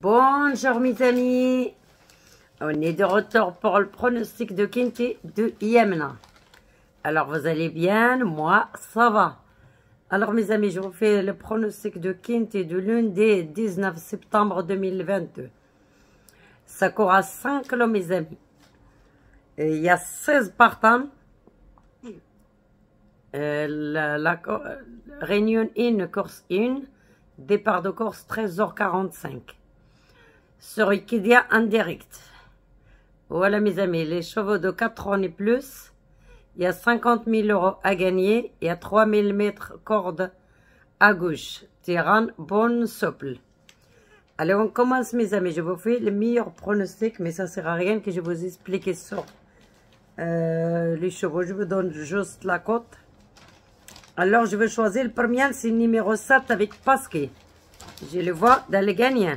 Bonjour mes amis, on est de retour pour le pronostic de Kinty de Yemna. Alors vous allez bien, moi ça va. Alors mes amis, je vous fais le pronostic de Kinty de lundi 19 septembre 2022. Ça court à 5 kilos mes amis. Et il y a 16 partants. Réunion 1, course 1, départ de course 13h45. Sur Wikidia en direct. Voilà mes amis, les chevaux de 4 ans et plus, il y a 50 000 € à gagner, il y a 3000 mètres corde à gauche, terrain bon souple. Allez, on commence mes amis, je vous fais le meilleur pronostic, mais ça ne sert à rien que je vous explique sur les chevaux, je vous donne juste la cote. Alors je vais choisir le premier, c'est le numéro 7 avec Pasquet. Je le vois dans les gagnants.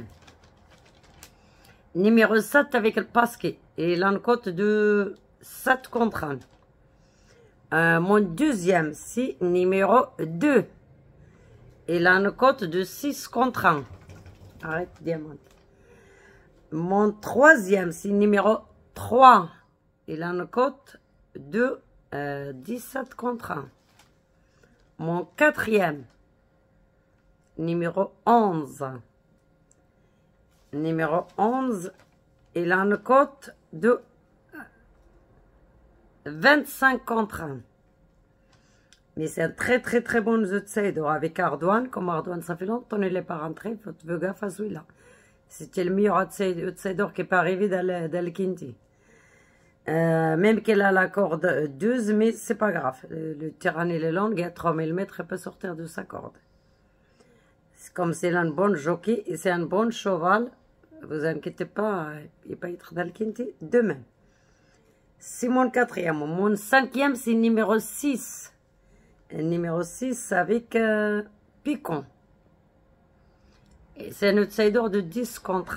Numéro 7 avec le Pasquet. Et il a une cote de 7 contre 1. Mon deuxième, c'est numéro 2. Il a une cote de 6 contre 1. Arrête, diamant. Mon troisième, c'est numéro 3. Il a une cote de 17 contre 1. Mon quatrième, numéro 11. Numéro 11, il a une cote de 25 contre 1. Mais c'est un très bon outsider avec Ardouane. Comme Ardouane, ça fait longtemps qu'il n'est pas rentré. Faut te faire gaffe à celui-là. C'était le meilleur outsider qui n'est pas arrivé dans le Kinty. Même qu'elle a la corde 12, mais c'est pas grave. Le terrain il est long, il y a 3000 mètres, elle peut sortir de sa corde. Comme c'est un bon jockey et c'est un bon cheval, vous inquiétez pas, il va être dans le Kinty demain. C'est mon quatrième. Mon cinquième, c'est numéro 6. Numéro 6 avec Picon. Et c'est un outsider de 10 contre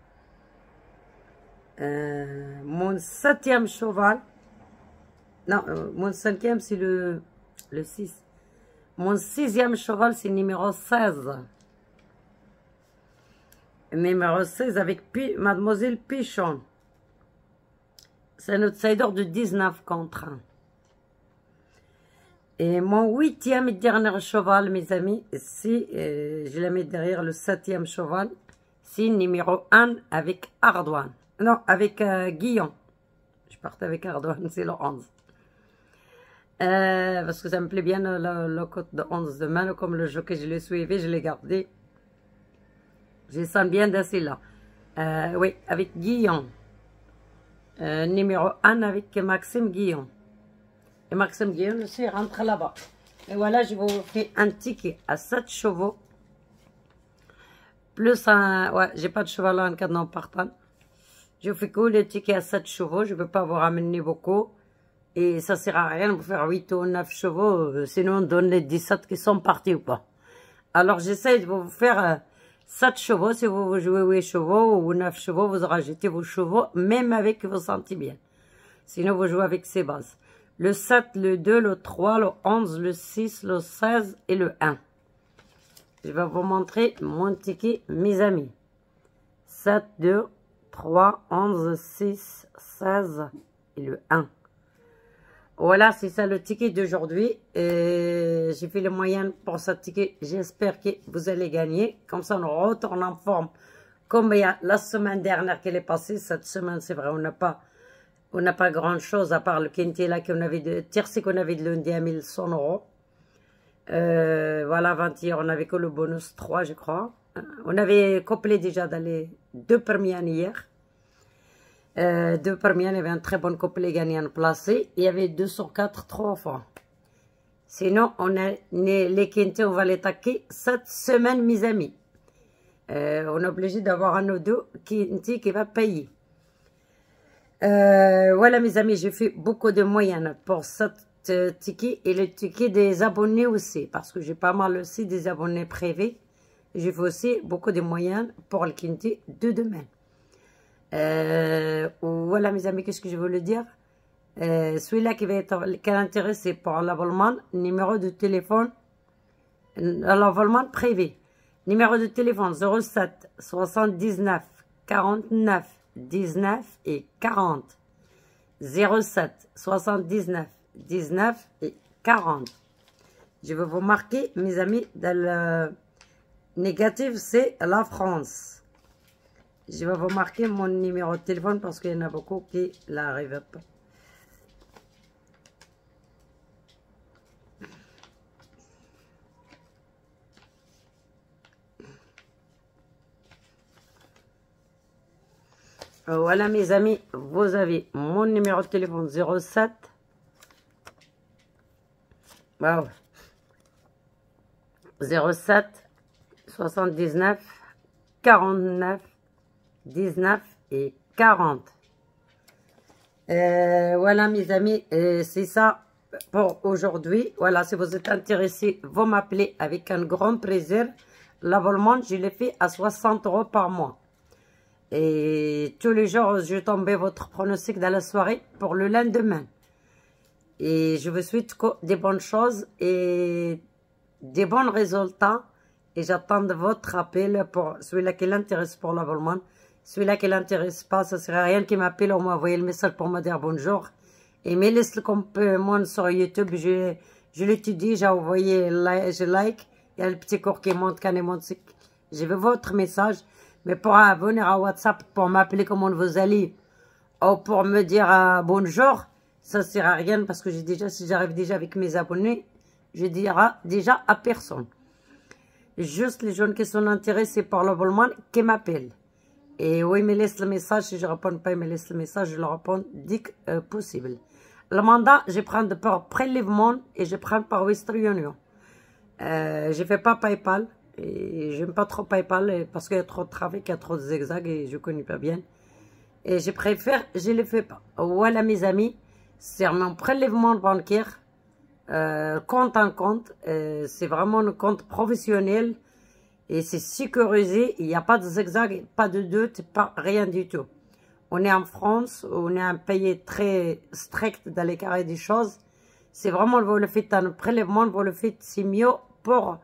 1. Mon septième cheval, non, mon cinquième, c'est le 6. Mon sixième cheval, c'est numéro 16. Numéro 16 avec Mademoiselle Pichon. C'est un outsider de 19 contre 1. Et mon huitième et dernier cheval, mes amis, c'est, je la mets derrière le septième cheval, c'est numéro 1 avec Ardouane. Non, avec Guillaume. Je partais avec Ardouane, c'est le 11. Parce que ça me plaît bien le code de 11 de main, comme le jockey, je l'ai suivi, je l'ai gardé. Je sens bien d'assez là. Oui, avec Guillaume. Numéro 1 avec Maxime Guillaume. Et Maxime Guillaume aussi rentre là-bas. Et voilà, je vous fais un ticket à 7 chevaux. Plus un... Ouais, j'ai pas de cheval en cadenas partant. Je vous fais que le ticket à 7 chevaux. Je ne peux pas vous ramener beaucoup. Et ça ne sert à rien de vous faire 8 ou 9 chevaux. Sinon, on donne les 17 qui sont partis ou pas. Alors, j'essaie de vous faire 7 chevaux. Si vous jouez 8 chevaux ou 9 chevaux, vous rajoutez vos chevaux, même avec vous sentez bien. Sinon, vous jouez avec ces bases. Le 7, le 2, le 3, le 11, le 6, le 16 et le 1. Je vais vous montrer mon ticket, mes amis. 7, 2, 3, 11, 6, 16 et le 1. Voilà, c'est ça le ticket d'aujourd'hui. J'ai fait le moyen pour ce ticket. J'espère que vous allez gagner. Comme ça, on retourne en forme. Comme il y a la semaine dernière qu'elle est passée. Cette semaine, c'est vrai, on n'a pas grand chose à part le Kinty là qu'on avait de tiercé qu'on avait de lundi à 1100 €. Voilà, avant-hier, on avait que le bonus 3, je crois. On avait couplé déjà dans les 2 premières hier. 2 premières, il y avait un très bon couplet gagnant placé. Il y avait 2 sur 4, 3 fois. Sinon, les Kinty, on va les taquer cette semaine, mes amis. On est obligé d'avoir un ou deux Kinty qui va payer. Voilà, mes amis, j'ai fait beaucoup de moyens pour cette ticket et le ticket des abonnés aussi. Parce que j'ai pas mal aussi des abonnés privés. J'ai fait aussi beaucoup de moyens pour le Kinty de demain. Voilà mes amis, qu'est-ce que je voulais dire? Celui-là qui est intéressé pour l'abonnement, numéro de téléphone, l'abonnement privé. Numéro de téléphone 07 79 49 19 et 40. 07 79 19 et 40. Je vais vous marquer, mes amis, dans le négatif, c'est la France. Je vais vous marquer mon numéro de téléphone parce qu'il y en a beaucoup qui n'arrivent pas. Voilà mes amis, vous avez mon numéro de téléphone 07 wow. 07 79 49 19 et 40. Voilà mes amis, c'est ça pour aujourd'hui. Voilà, si vous êtes intéressés, vous m'appelez avec un grand plaisir. L'abonnement, je l'ai fait à 60 € par mois. Et tous les jours, je tombais votre pronostic dans la soirée pour le lendemain. Et je vous souhaite des bonnes choses et des bons résultats. Et j'attends votre appel pour celui-là qui l'intéresse pour l'abonnement. Celui-là qui l'intéresse pas, ça ne sert à rien qui m'appelle ou m'envoyer le message pour me dire bonjour. Et me laisse le complément sur YouTube. Je l'étudie, j'ai envoyé, je like. Il y a le petit cours qui monte, quand il monte. Je veux votre message. Mais pour venir à WhatsApp, pour m'appeler comment vous allez, ou pour me dire bonjour, ça ne sert à rien parce que si j'arrive déjà avec mes abonnés, je dirai déjà à personne. Juste les jeunes qui sont intéressés par l'abonnement qui m'appellent. Et oui, ils me laissent le message. Si je ne réponds pas, ils me laissent le message. Je leur réponds dès que possible. Le mandat, je prends par prélèvement et je prends par Western Union. Je ne fais pas PayPal. Et j'aime pas trop PayPal parce qu'il y a trop de trafic, il y a trop de zigzags et je connais pas bien. Et je préfère, je ne le fais pas. Voilà mes amis, c'est mon prélèvement bancaire, compte en compte. C'est vraiment un compte professionnel et c'est sécurisé. Il n'y a pas de zigzag, pas de doute, pas rien du tout. On est en France, on est un pays très strict dans les carrés des choses. C'est vraiment, vous le faites un prélèvement, vous le faites, c'est mieux pour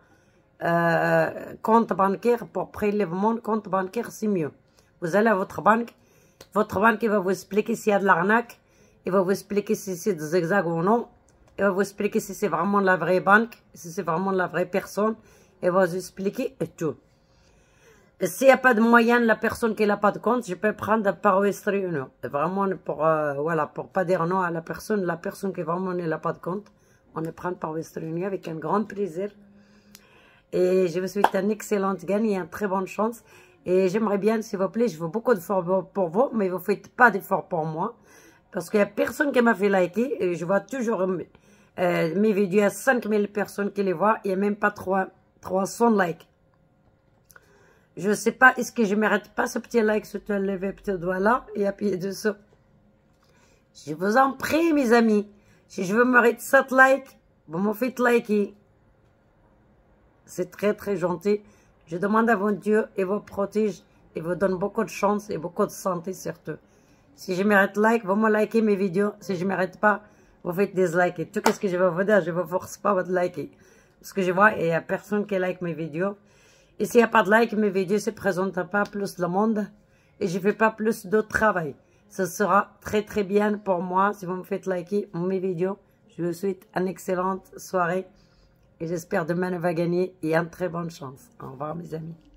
compte bancaire, pour prélèvement, compte bancaire, c'est mieux. Vous allez à votre banque il va vous expliquer s'il y a de l'arnaque, il va vous expliquer si c'est des zigzags ou non, il va vous expliquer si c'est vraiment la vraie banque, si c'est vraiment la vraie personne, il va vous expliquer tout. S'il n'y a pas de moyen, la personne qui n'a pas de compte, je peux prendre par Western Union. Vraiment, voilà, pour pas dire non à la personne qui vraiment n'a pas de compte, on le prend par Western Union avec un grand plaisir. Et je vous souhaite une excellente gagne et une très bonne chance. Et j'aimerais bien, s'il vous plaît, je veux beaucoup d'efforts pour vous, mais vous ne faites pas d'efforts pour moi. Parce qu'il n'y a personne qui m'a fait liker. Et je vois toujours mes vidéos à 5000 personnes qui les voient. Il n'y a même pas 300 likes. Je ne sais pas, est-ce que je ne mérite pas ce petit like, ce petit doigt là et appuyer dessus. Je vous en prie, mes amis. Si je veux mériter 7 likes, vous me faites liker. C'est très très gentil. Je demande à mon Dieu et vous protège et vous donne beaucoup de chance et beaucoup de santé surtout. Si je mérite like, vous me likez mes vidéos. Si je ne mérite pas, vous faites des likes. Et tout ce que je vais vous dire, je ne vous force pas à vous liker. Parce que je vois, il n'y a personne qui like mes vidéos. Et s'il n'y a pas de like, mes vidéos ne se présentent pas plus le monde. Et je ne fais pas plus de travail. Ce sera très très bien pour moi si vous me faites liker mes vidéos. Je vous souhaite une excellente soirée. Et j'espère demain on va gagner et une très bonne chance. Au revoir mes amis.